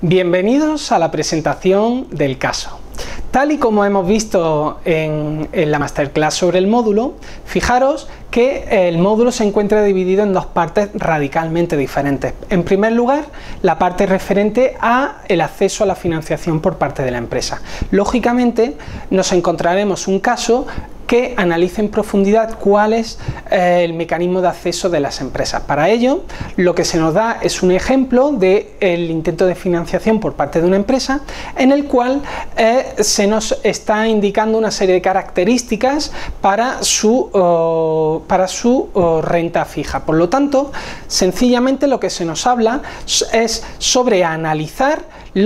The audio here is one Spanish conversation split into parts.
Bienvenidos a la presentación del caso. Tal y como hemos visto en la masterclass sobre el módulo, fijaros que el módulo se encuentra dividido en dos partes radicalmente diferentes. En primer lugar, la parte referente a el acceso a la financiación por parte de la empresa. Lógicamente, nos encontraremos un caso que analice en profundidad cuál es el mecanismo de acceso de las empresas. Para ello, lo que se nos da es un ejemplo del intento de financiación por parte de una empresa, en el cual se nos está indicando una serie de características para su renta fija. Por lo tanto, sencillamente lo que se nos habla es sobre analizar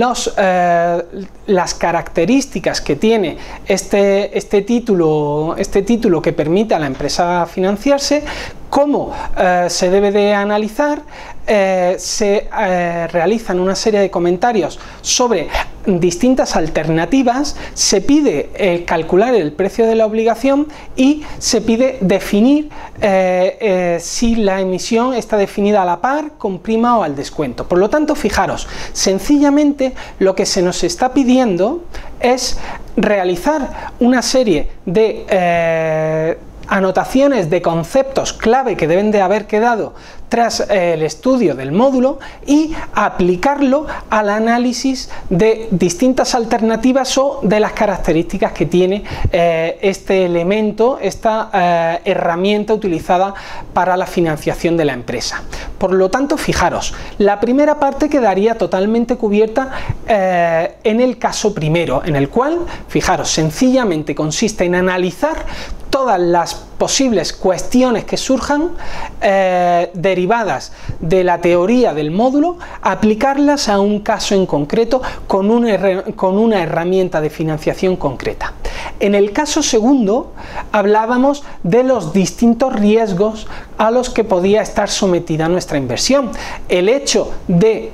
las características que tiene este título que permite a la empresa financiarse, cómo se debe de analizar. Se realizan una serie de comentarios sobre distintas alternativas, se pide calcular el precio de la obligación y se pide definir si la emisión está definida a la par, con prima o al descuento. Por lo tanto, fijaros, sencillamente lo que se nos está pidiendo es realizar una serie de anotaciones de conceptos clave que deben de haber quedado tras el estudio del módulo y aplicarlo al análisis de distintas alternativas o de las características que tiene este elemento, esta herramienta utilizada para la financiación de la empresa. Por lo tanto, fijaros, la primera parte quedaría totalmente cubierta en el caso primero, en el cual, fijaros, sencillamente consiste en analizar todas las posibles cuestiones que surjan derivadas de la teoría del módulo, aplicarlas a un caso en concreto con una herramienta de financiación concreta. En el caso segundo hablábamos de los distintos riesgos a los que podía estar sometida nuestra inversión. El hecho de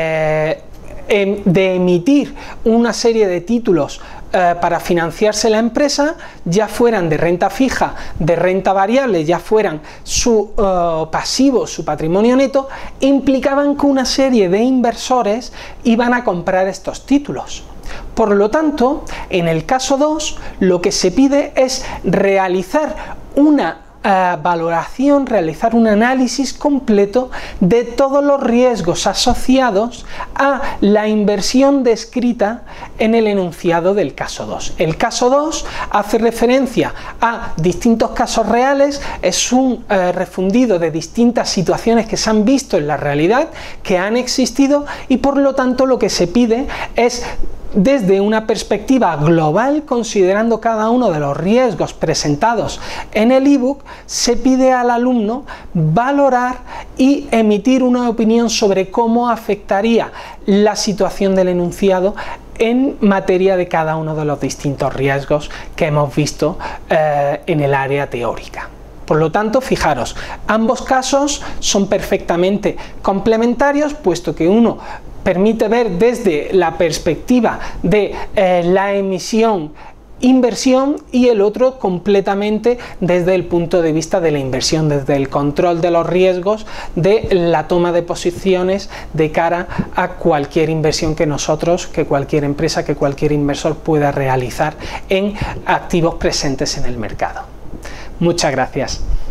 emitir una serie de títulos para financiarse la empresa, ya fueran de renta fija, de renta variable, ya fueran su pasivo, su patrimonio neto, implicaban que una serie de inversores iban a comprar estos títulos. Por lo tanto, en el caso 2, lo que se pide es realizar una valoración, realizar un análisis completo de todos los riesgos asociados a la inversión descrita en el enunciado del caso 2. El caso 2 hace referencia a distintos casos reales, es un refundido de distintas situaciones que se han visto en la realidad, que han existido, y por lo tanto lo que se pide es, desde una perspectiva global, considerando cada uno de los riesgos presentados en el ebook, se pide al alumno valorar y emitir una opinión sobre cómo afectaría la situación del enunciado en materia de cada uno de los distintos riesgos que hemos visto en el área teórica. Por lo tanto, fijaros, ambos casos son perfectamente complementarios, puesto que uno permite ver desde la perspectiva de la emisión inversión y el otro completamente desde el punto de vista de la inversión, desde el control de los riesgos, de la toma de posiciones de cara a cualquier inversión que cualquier empresa, que cualquier inversor pueda realizar en activos presentes en el mercado. Muchas gracias.